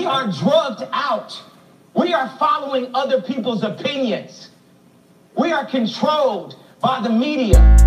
We are drugged out. We are following other people's opinions. We are controlled by the media.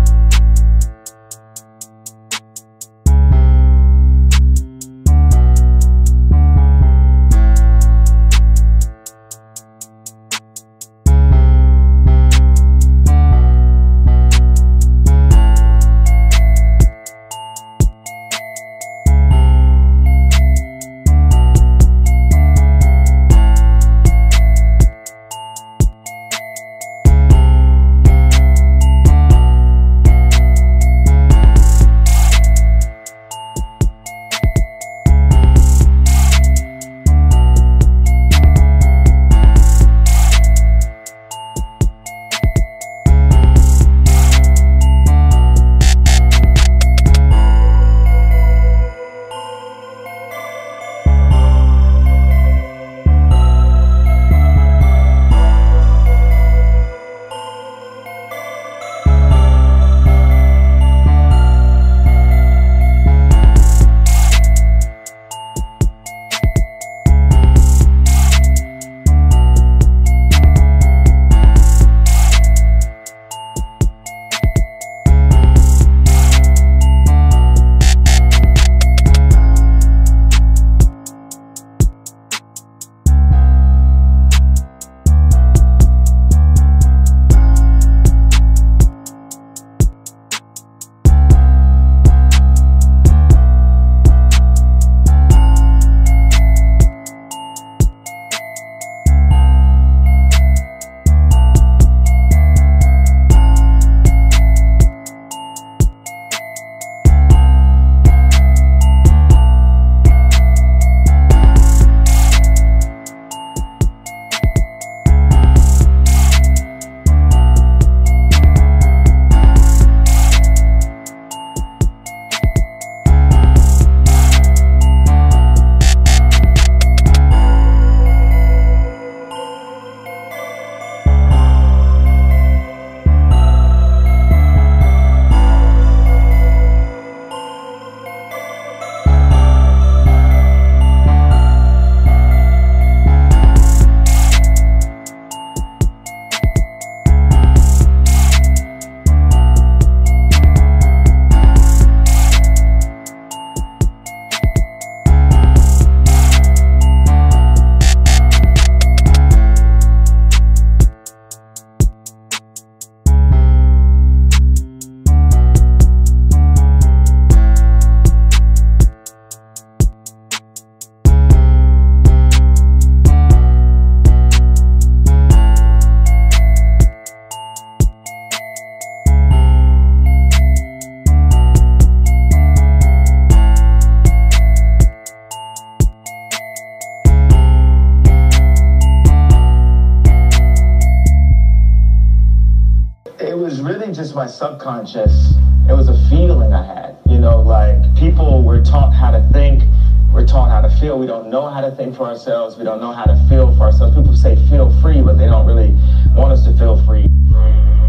It was really just my subconscious. It was a feeling I had, you know, like people were taught how to think, we're taught how to feel. We don't know how to think for ourselves. We don't know how to feel for ourselves. People say feel free, but they don't really want us to feel free.